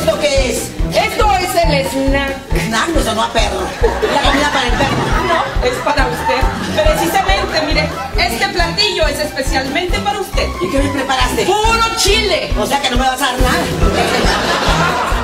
¿Esto qué es? Esto es el snack. Snack, no sonó a perro. La comida para el perro. No, es para usted. Precisamente, mire, este platillo es especialmente para usted. ¿Y qué me preparaste? ¡Puro chile! O sea que no me vas a dar nada.